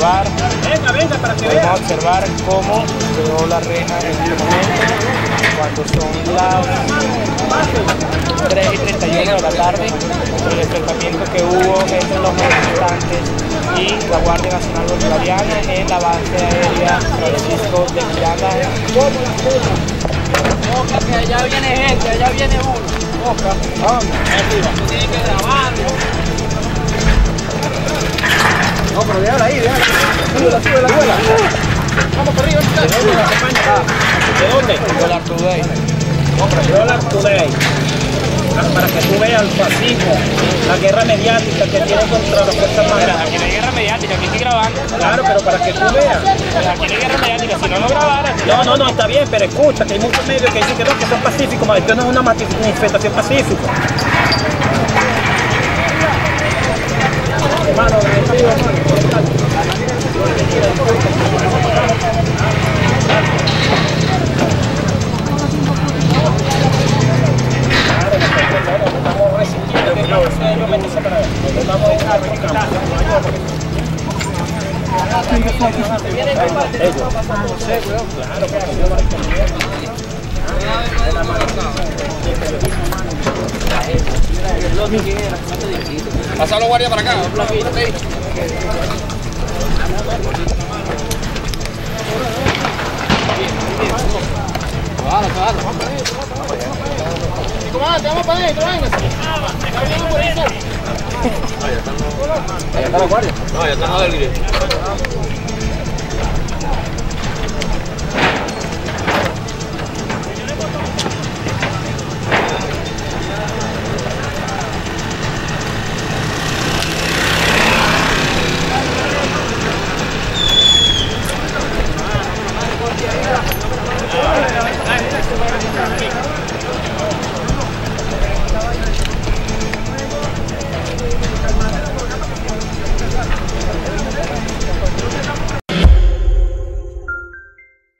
observar. Podemos observar cómo quedó la reja en este momento, cuando son las 3:31 de la tarde, el enfrentamiento que hubo entre los manifestantes y la Guardia Nacional Bolivariana en la base aérea Francisco de Miranda. Boca, que allá viene gente, allá viene uno. Boca, vamos, arriba. Tiene que grabarlo. No, pero déjala ahí, déjala. Súbela. Vamos para arriba, ¿De dónde? Dólar Today. Dólar Today. Para que tú veas el fascismo, la guerra mediática que tiene contra las fuerzas armadas. Aquí no hay guerra mediática, aquí estoy grabando. Claro, pero para que tú veas. Aquí no hay guerra mediática, si no lo grabara. No, está bien, pero escucha, que hay muchos medios que dicen que no, que son pacíficos, mas esto no es una manifestación pacífica. Hermano, agradecido, hermano. Estamos resistiendo, vamos a dejar el campo. Pasa los guardias para acá. Comandante, vamos para adentro, véngase. Ahí están los guardias. No, ya están los del